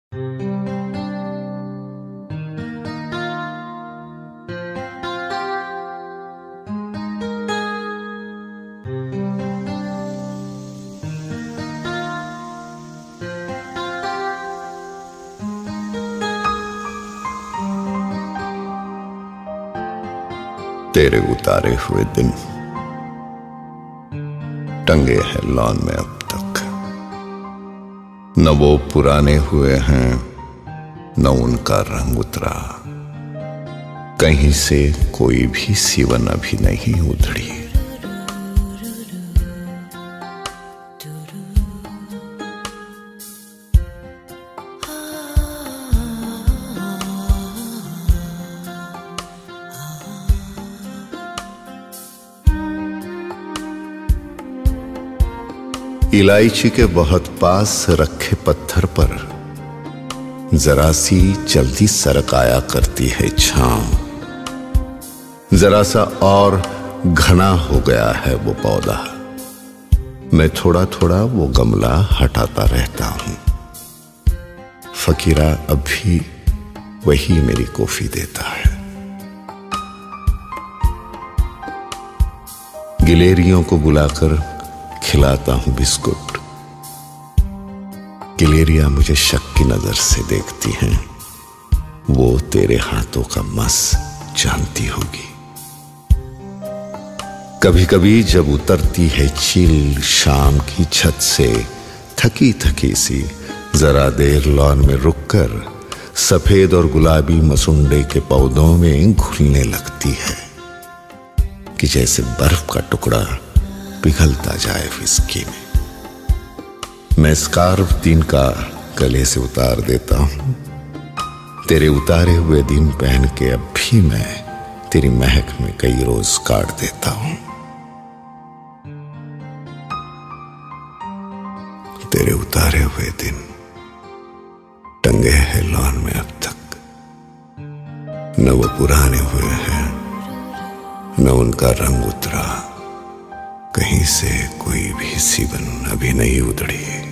तेरे उतारे हुए दिन टंगे हैं लॉन में अब तक। न वो पुराने हुए हैं न उनका रंग उतरा। कहीं से कोई भी सिवन अभी नहीं उधड़ी। इलायची के बहुत पास रखे पत्थर पर जरा सी जल्दी सरक आया करती है छांव। जरा सा और घना हो गया है वो पौधा। मैं थोड़ा थोड़ा वो गमला हटाता रहता हूं। फकीरा अब भी वही मेरी कॉफी देता है। गिलेरियों को बुलाकर खिलाता हूं बिस्कुट। गिलेरिया मुझे शक की नजर से देखती हैं। वो तेरे हाथों का मस जानती होगी। कभी कभी जब उतरती है चील शाम की छत से थकी थकी सी, जरा देर लॉन में रुककर सफेद और गुलाबी मसुंडे के पौधों में घुलने लगती है कि जैसे बर्फ का टुकड़ा पिघलता जाए विस्की में। मैं स्कार्फ दिन का गले से उतार देता हूं। तेरे उतारे हुए दिन पहन के अब भी मैं तेरी महक में कई रोज काट देता हूं। तेरे उतारे हुए दिन टंगे हैं लॉन में अब तक। न वो पुराने हुए हैं न उनका रंग उतरा। कहीं से कोई भी सिवन अभी नहीं उतरी।